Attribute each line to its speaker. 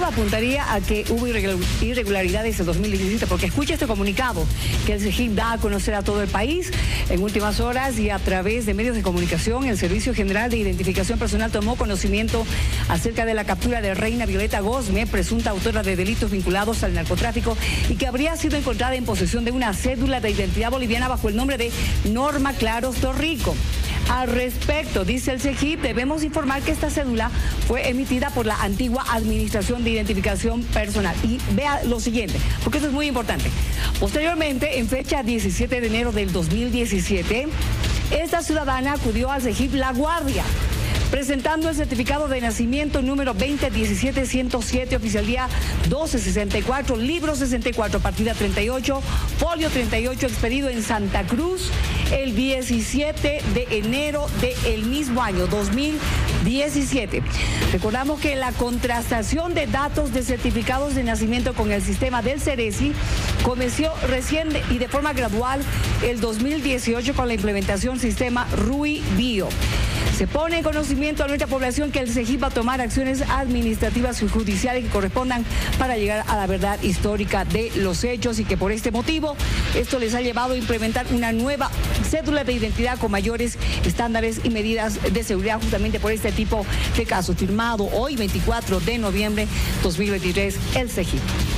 Speaker 1: todo apuntaría a que hubo irregularidades en 2017, porque escucha este comunicado que el CEGIP da a conocer a todo el país. En últimas horas y a través de medios de comunicación, el Servicio General de Identificación Personal tomó conocimiento acerca de la captura de Reina Violeta Gosme, presunta autora de delitos vinculados al narcotráfico y que habría sido encontrada en posesión de una cédula de identidad boliviana bajo el nombre de Norma Claros Torrico. Al respecto, dice el CEGIP, debemos informar que esta cédula fue emitida por la antigua Administración de Identificación Personal. Y vea lo siguiente, porque esto es muy importante. Posteriormente, en fecha 17 de enero del 2017, esta ciudadana acudió al CEGIP La Guardia, presentando el certificado de nacimiento número 2017-107, oficial día 1264, libro 64, partida 38, folio 38, expedido en Santa Cruz el 17 de enero del mismo año, 2017. Recordamos que la contrastación de datos de certificados de nacimiento con el sistema del CERESI comenzó recién y de forma gradual el 2018 con la implementación sistema RUI Bio. Se pone en conocimiento a nuestra población que el CEGIP va a tomar acciones administrativas y judiciales que correspondan para llegar a la verdad histórica de los hechos y que por este motivo esto les ha llevado a implementar una nueva cédula de identidad con mayores estándares y medidas de seguridad justamente por este tipo de casos. Firmado hoy 24 de noviembre 2023 el CEGIP.